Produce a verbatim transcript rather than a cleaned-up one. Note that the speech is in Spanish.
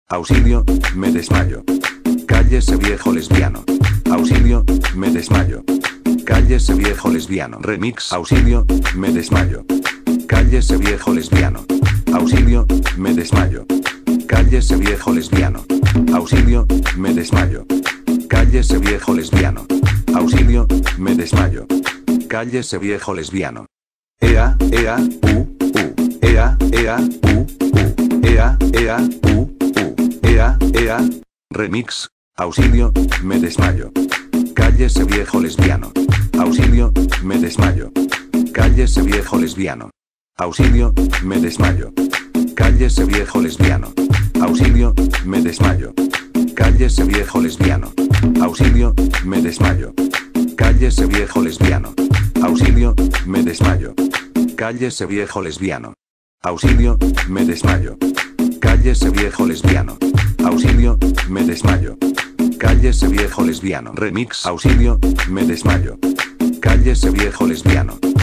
Auxilio, me desmayo. Cállese viejo lesbiano. Auxilio, me desmayo. Cállese viejo lesbiano. Remix. Auxilio, me desmayo. Cállese viejo lesbiano. Auxilio, me desmayo. Cállese viejo lesbiano. Auxilio, me desmayo. Cállese viejo lesbiano. Auxilio, me desmayo. Cállese viejo lesbiano. Ea, ea, u, u. Ea, ea, u, u. Ea, ea, u, u. Ea, ea. Remix. Auxilio, me desmayo. Cállese viejo lesbiano. Auxilio, me desmayo. Cállese viejo lesbiano. Auxilio, me desmayo. Cállese viejo lesbiano. Auxilio, me desmayo. Cállese viejo lesbiano. Auxilio, me desmayo. Cállese viejo lesbiano. Auxilio, me desmayo. Cállese viejo lesbiano. Auxilio, me desmayo. Cállese viejo lesbiano. Auxilio, me desmayo. Cállese viejo lesbiano. Remix. Auxilio, me desmayo. Cállese viejo lesbiano.